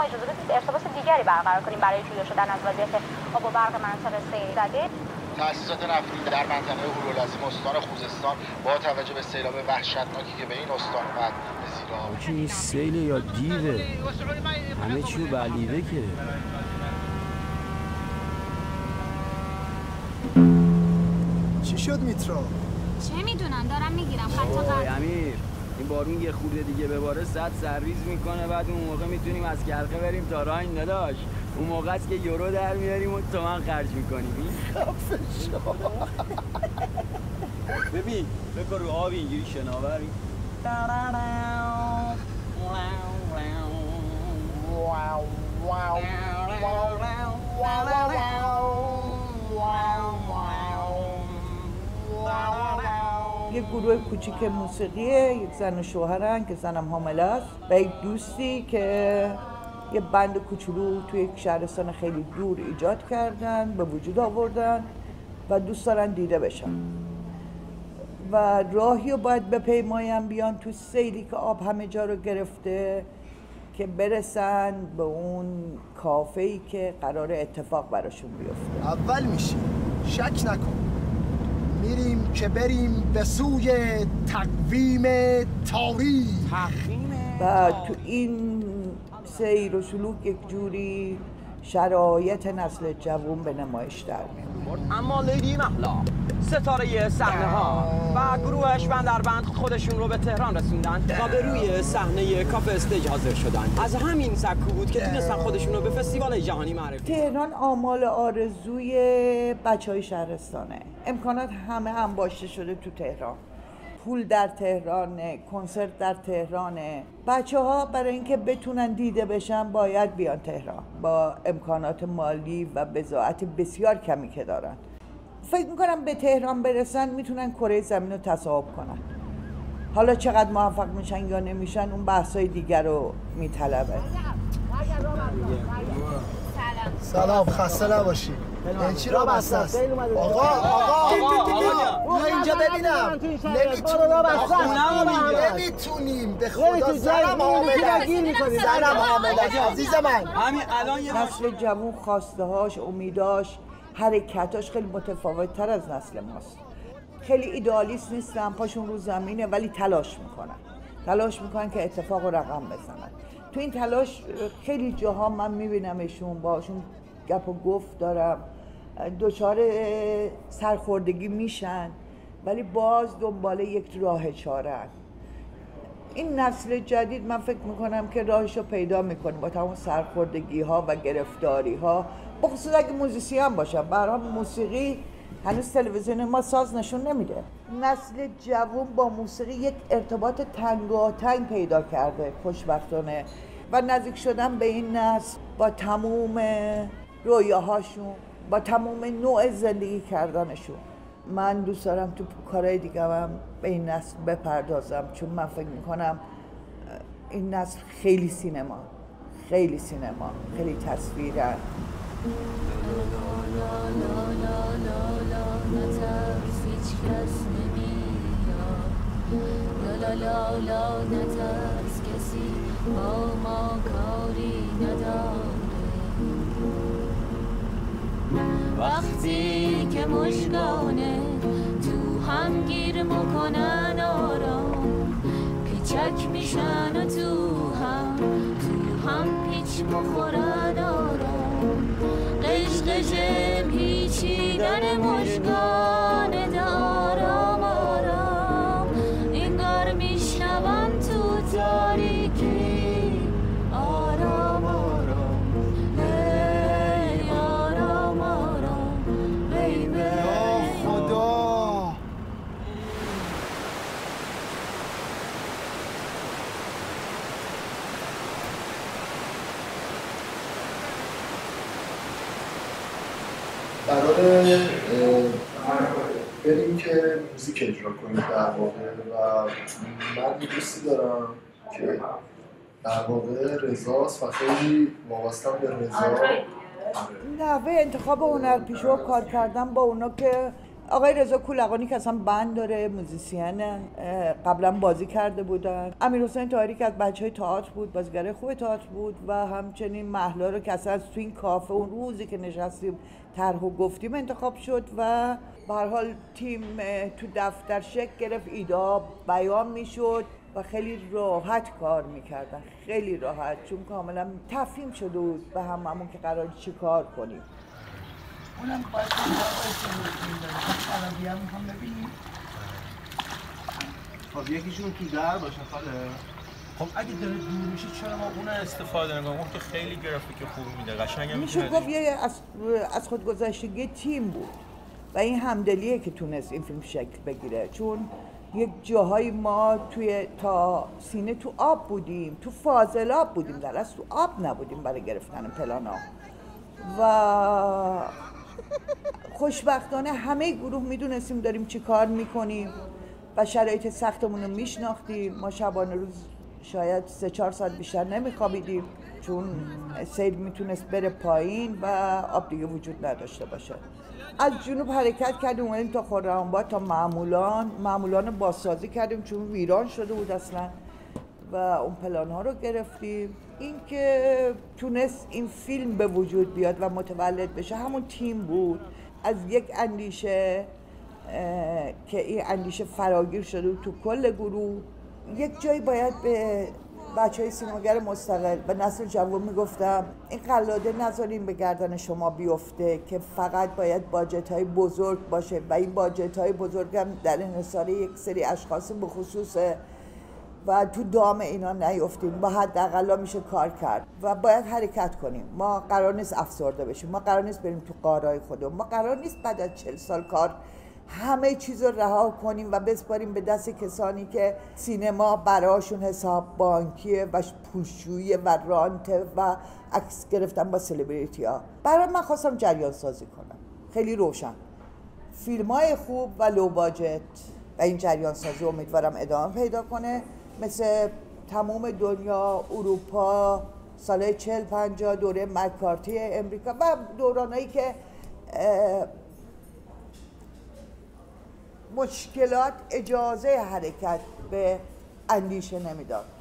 اجازه بدید ارتباط دیگری برقرار کنیم برای جویا شدن از وضعیت آب و برق منطقه سیل زده. تأسیسات نفتی در منطقه هورالعظیم استان خوزستان با توجه به سیلاب وحشتناکی که به این استان اومد زیر آب. چی این سیل یا دیوه؟ همه چیو بلیده که. چی شد میترا؟ چه میدونم دارم میگیرم خط قرمز. امیر این بارون یه خورده دیگه بباره صد سرریز میکنه، بعد اون موقع میتونیم از کرخه بریم تا راین نداش. اون موقع است که یورو در میاریم و تومن خرج میکنیم. خفه شو. ببین بکن رو آب اینجوری شناور. یک گروه کوچیک موسیقیه، یک زن و شوهرن که زنم حامله است و یک دوستی که یه بند کوچولو توی یک شهرستان خیلی دور ایجاد کردن، به وجود آوردن و دوست دارن دیده بشن و راهی رو باید بپیماین بیان تو سیلی که آب همه جا رو گرفته که برسن به اون کافه‌ای که قرار اتفاق براشون بیفته. اول میشی شک نکن، میریم که بریم به سوی تقویم تاریخ. و تو این سیر و سلوک یک جوری شرایط نسل جوان به نمایش در میاد. اما لیدی مهلا ستاره صحنه ها و گروهش بندربند خودشون رو به تهران رسوندن و به روی صحنه کافه استیج حاضر شدن. از همین سکو بود که تونستن خودشون رو به فستیوال جهانی معرفی. تهران آمال آرزوی بچهای شهرستانه. امکانات همه انباشته شده تو تهران. پول در تهرانه، کنسرت در تهرانه. بچه‌ها برای اینکه بتونن دیده بشن باید بیان تهران با امکانات مالی و بضاعت بسیار کمی که دارن. فکر میکنم به تهران برسن میتونن کره زمین رو تصاحب کنن. حالا چقدر موفق میشن یا نمیشن اون بحثای دیگر رو میطلبه. سلام، خسته نباشی. این چی را بسته است؟ آقا اینجا ببینم. نمیتونیم به خدا. زنم حامله عزیز من. همین الان یه نسل جوان خواستهاش، امیداش، حرکتاش خیلی متفاوت تر از نسل ماست. خیلی ایدئالیست نیستن، پاشون رو زمینه ولی تلاش میکنن که اتفاق و رقم بزنن. تو این تلاش خیلی جاها من میبینمشون، باشون گپ و گفت دارم، دچار سرخوردگی میشن ولی باز دنبال یک راه چاره‌ان. این نسل جدید من فکر میکنم که راهشو پیدا میکنه با تمام سرخوردگی ها و گرفتاری ها، بخصوص اگه موزیسی هم باشن. برای موسیقی هنوز تلویزیون ما ساز نشون نمیده. نسل جوان با موسیقی یک ارتباط تنگاتنگ پیدا کرده خوشبختانه و نزدیک شدن به این نسل با تموم رویاهاشون، با تموم نوع زندگی کردنشون. من دوست دارم تو کارهای دیگه هم به این نسل بپردازم، چون من فکر میکنم این نسل خیلی سینما، خیلی تصویرن. نترس کسی با ما کاری نداره. وقتی که مژگانه تو هم گیر میکنن آرام، پیچک میشن و تو هم پیچ مخورن آرام. قشقش پیچیدن مژگانه دارم آرام، انگار میشنوم تو تاریکی آرام آرام. هی آرام آرام بیبی. یا خدا، قراره بریم که موزیک اجرا کنیم در واقع و من یه دوستی دارم که در واقع رضاست و خیلی وابستم به رضا. نحوه انتخاب هنرپیشه و کار کردن با اونا که آقای رضا کولقانی که اصلا بند داره، موزیسین، قبلا بازی کرده بودن. امیرحسین طاهری که از بچهای تئاتر بود، بازیگر خوب تئاتر بود و همچنین مهلا رو که اصلا از تو این کافه اون روزی که نشستیم طرح و گفتیم انتخاب شد و به هر حال تیم تو دفتر شکل گرفت، ایدا بیان میشد و خیلی راحت کار میکردن، خیلی راحت، چون کاملا تفهیم شده بود به هممون که قرار چی کار کنیم. اونم باید عربی هم میخوام ببینیم. خب یکیشون تو در باشه خاله. خب اگه داره دور میشه چرا ما اون استفاده نکنیم؟ اون که خیلی گرافیک خوبی میده، قشنگ میشه گفت یه از خودگذشتگی تیم بود و این همدلیه که تونست این فیلم شکل بگیره، چون یک جاهای ما توی تا سینه تو آب بودیم، تو فاضلاب بودیم، در اصل تو آب نبودیم برای گرفتن پلانا و خوشبختانه همه گروه میدونستیم داریم چی کار میکنیم و شرایط سختمون رو میشناختیم. ما شبانه روز شاید 3-4 ساعت بیشتر نمیخوابیدیم چون سیل میتونست بره پایین و آب دیگه وجود نداشته باشه. از جنوب حرکت کردیم اومدیم تا خرم‌آباد، تا معمولان بازسازی کردیم چون ویران شده بود اصلا و اون پلان ها رو گرفتیم. این که تونست این فیلم به وجود بیاد و متولد بشه همون تیم بود، از یک اندیشه که این اندیشه فراگیر شده تو کل گروه. یک جایی باید به بچهای سینماگر مستقل و نسل جوان میگفتم این قلاده نذارین به گردن شما بیفته که فقط باید باجت‌های بزرگ باشه و این باجت‌های بزرگ هم در انحصار یک سری اشخاص به خصوصه و تو دام اینا نیفتیم. با حداقل میشه کار کرد و باید حرکت کنیم. ما قرار نیست افسرده بشیم، ما قرار نیست بریم تو غارهای خودمون، ما قرار نیست بعد از 40 سال کار همه چیز رو رها کنیم و بسپاریم به دست کسانی که سینما براشون حساب بانکیه و پولشویی و رانته و عکس گرفتن با سلبریتی ها. برای من خواستم جریان سازی کنم، خیلی روشن، فیلم های خوب و لو باجت و این جریان سازی امیدوارم ادامه پیدا کنه. مثل تمام دنیا، اروپا، سالهای 40-50 دوره مکارتی امریکا و دورانایی که مشکلات اجازه حرکت به اندیشه نمیداد.